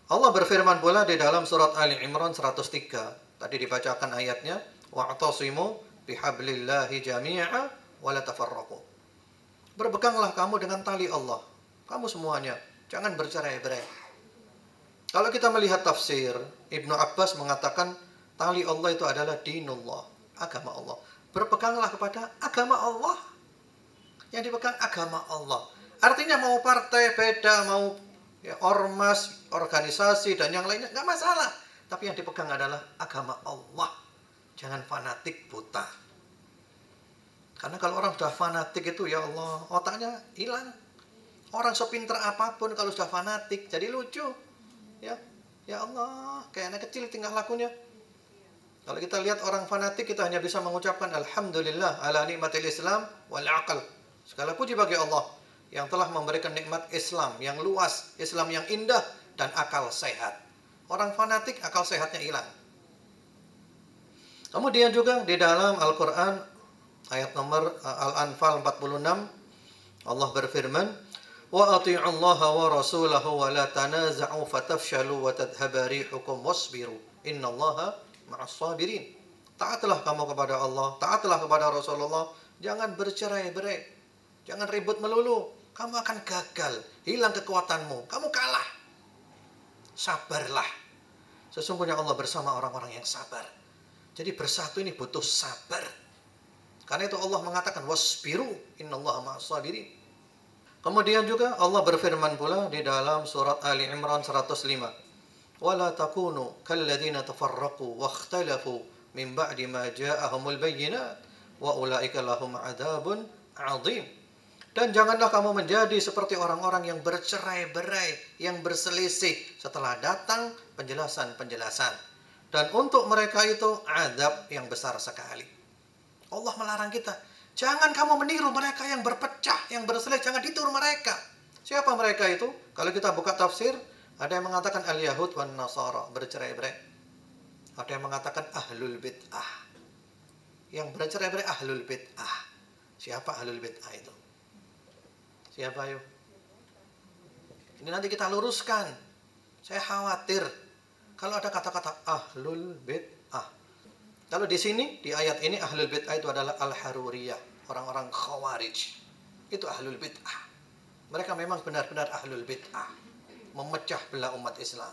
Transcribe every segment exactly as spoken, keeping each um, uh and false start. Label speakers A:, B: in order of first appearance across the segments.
A: Allah berfirman pula di dalam surat Ali Imran seratus tiga. Tadi dibacakan ayatnya, wa'tasimu bihablillahi jami'a wa la tafarraqu. Berpeganglah kamu dengan tali Allah. Kamu semuanya, jangan bercerai-berai. Kalau kita melihat tafsir, Ibnu Abbas mengatakan tali Allah itu adalah dinullah, agama Allah. Berpeganglah kepada agama Allah. Yang dipegang agama Allah. Artinya mau partai beda, mau ya, ormas, organisasi, dan yang lainnya, nggak masalah. Tapi yang dipegang adalah agama Allah. Jangan fanatik buta. Karena kalau orang sudah fanatik itu, ya Allah, otaknya hilang. Orang sepinter apapun kalau sudah fanatik, jadi lucu. Ya, ya Allah, kayak anak kecil tingkah lakunya. Kalau kita lihat orang fanatik, kita hanya bisa mengucapkan Alhamdulillah ala nikmatil Islam wal aqal. Segala puji bagi Allah yang telah memberikan nikmat Islam yang luas, Islam yang indah, dan akal sehat. Orang fanatik, akal sehatnya hilang. Kemudian juga di dalam Al-Quran, ayat nomor Al-Anfal empat puluh enam, Allah berfirman, wa ati'ullaha wa rasulahu wa la tanaza'u fatafshalu wa tadhhaba rihukum wasbiru innallaha ma'as sabirin. Taatlah kamu kepada Allah, taatlah kepada Rasulullah, jangan bercerai-berai, jangan ribut melulu. Kamu akan gagal, hilang kekuatanmu, kamu kalah. Sabarlah. Sesungguhnya Allah bersama orang-orang yang sabar. Jadi bersatu ini butuh sabar. Karena itu Allah mengatakan wasbiru innallaha ma'as sabirin. Kemudian juga Allah berfirman pula di dalam surat Ali Imran seratus lima. Wala takunu kalladzina tafarraqu wakhtalafu min ba'di ma ja'ahumul bayyinat wa ulaika lahum 'adzabun 'adzim. Dan janganlah kamu menjadi seperti orang-orang yang bercerai-berai, yang berselisih setelah datang penjelasan-penjelasan. Dan untuk mereka itu azab yang besar sekali. Allah melarang kita, jangan kamu meniru mereka yang berpecah, yang berselisih, jangan ditiru mereka. Siapa mereka itu? Kalau kita buka tafsir, ada yang mengatakan al-Yahud wan Nasara, bercerai-berai. Ada yang mengatakan ahlul bid'ah. Yang bercerai-berai ahlul bid'ah. Siapa ahlul bid'ah itu? Siapa yuk? Ini nanti kita luruskan. Saya khawatir kalau ada kata-kata ahlul bid'ah. Kalau di sini, di ayat ini ahlul bid'ah itu adalah al-haruriyah, orang-orang khawarij. Itu ahlul bid'ah. Mereka memang benar-benar ahlul bid'ah, memecah belah umat Islam.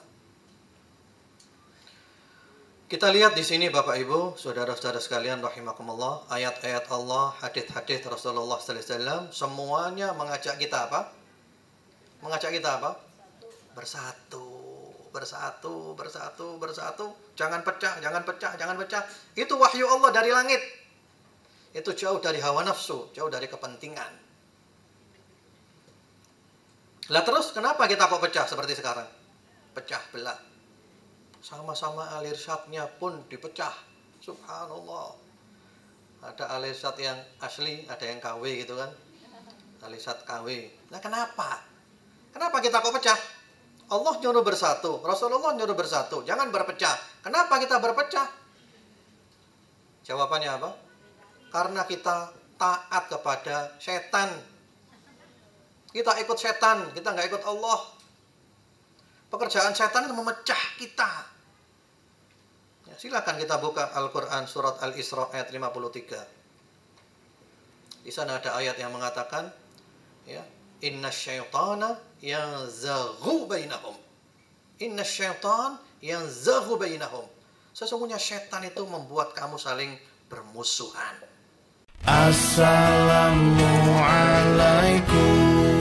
A: Kita lihat di sini Bapak Ibu, saudara-saudara sekalian rahimakumullah, ayat-ayat Allah, hadis-hadis Rasulullah sallallahu alaihi wasallam, semuanya mengajak kita apa? Mengajak kita apa? Bersatu, bersatu, bersatu, bersatu. Jangan pecah, jangan pecah, jangan pecah. Itu wahyu Allah dari langit. Itu jauh dari hawa nafsu, jauh dari kepentingan. Lah terus kenapa kita kok pecah seperti sekarang? Pecah belah. Sama-sama al-irsyadnya pun dipecah. Subhanallah. Ada al-irsyad yang asli, ada yang K W gitu kan. Al-irsyad K W. Nah kenapa? Kenapa kita kok pecah? Allah nyuruh bersatu, Rasulullah nyuruh bersatu, jangan berpecah. Kenapa kita berpecah? Jawabannya apa? Karena kita taat kepada setan. Kita ikut setan, kita nggak ikut Allah. Pekerjaan setan itu memecah kita. Ya, silakan kita buka Al-Quran surat Al-Isra ayat lima puluh tiga. Di sana ada ayat yang mengatakan, ya, inna syaitana yanzaghu bainahum. Inna syaitan yanzaghu bainahum. Sesungguhnya setan itu membuat kamu saling bermusuhan. Assalamualaikum